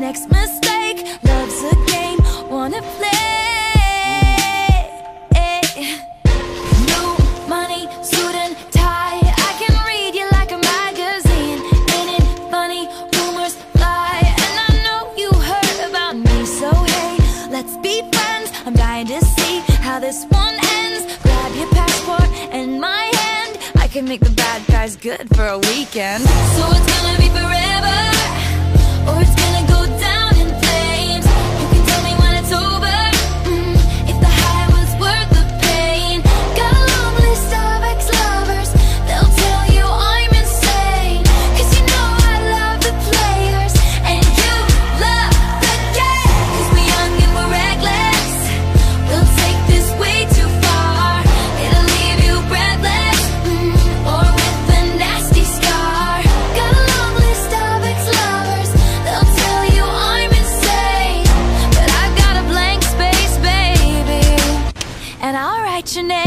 next mistake. Love's a game, wanna play. New money, suit and tie, I can read you like a magazine. Ain't it funny, rumors fly, and I know you heard about me. So hey, let's be friends, I'm dying to see how this one ends. Grab your passport and my hand, I can make the bad guys good for a weekend. So it's gonna be forever, or it's gonna go down in flames. You can tell me when it's over, if the high was worth the pain. Got a long list of ex-lovers, they'll tell you I'm insane. Cause you know I love the players, and you love the game. Cause we're young and we're reckless, we'll take this way too far. It'll leave you breathless, or with a nasty scar. Got a long list of ex-lovers, they'll tell you I'm insane. But I've got a blank space, baby, and I'll write your name.